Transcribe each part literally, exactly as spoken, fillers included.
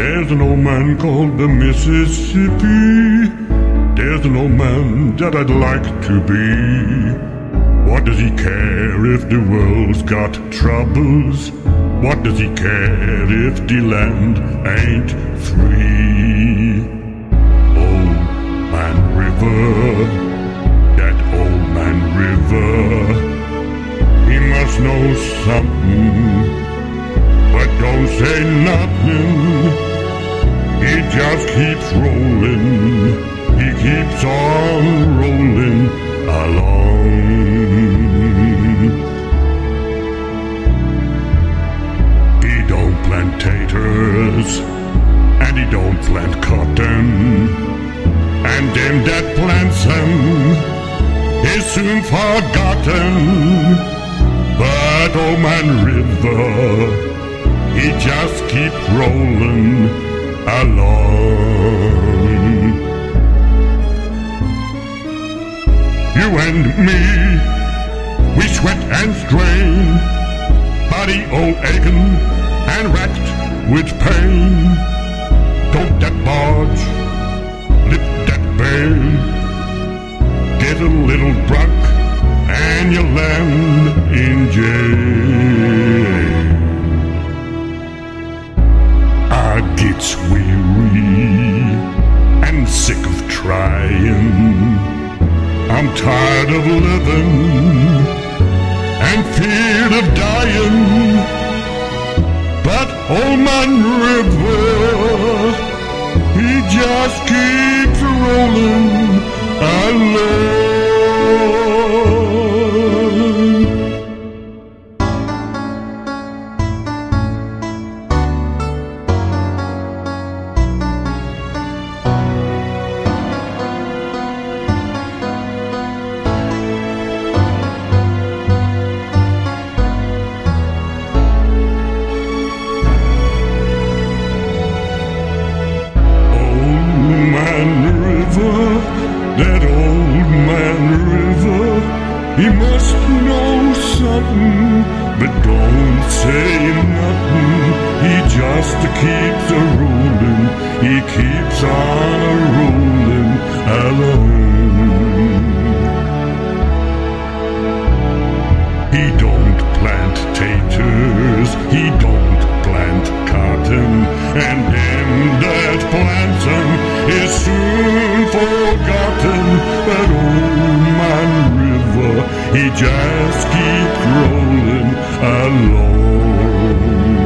There's an old man called the Mississippi. There's an old man that I'd like to be. What does he care if the world's got troubles? What does he care if the land ain't free? Old Man River, that old man River, he must know something, but don't say nothing. He just keeps rolling, he keeps on rolling along. He don't plant taters, and he don't plant cotton, and them that plants them is soon forgotten. But old Man River, he just keeps rolling along. You and me, we sweat and strain, body all aching and racked with pain. Tote that barge, lift that bale, get a little drunk and you land in jail. I gets weary and sick of trying. I'm tired of living and feared of dying. But old Man River, he just keeps rolling along. That old Man River, he must know something, but don't say nothing. He just keeps a rolling, he keeps on a rolling alone. He don't plant taters, he don't plant cotton, and them that plants them is soon forgotten. But old Man River, he just keeps rolling along.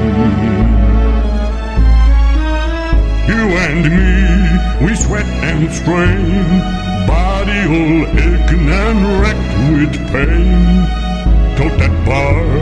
You and me, we sweat and strain, body all aching and wrecked with pain. Tote that bar,